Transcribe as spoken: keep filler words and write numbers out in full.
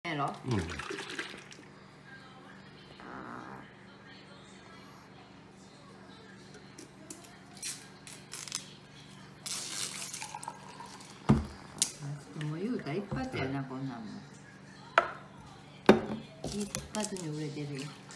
やろ。 うん。 もう言うたら一発やな、こんなんも。一発に売れてるよ。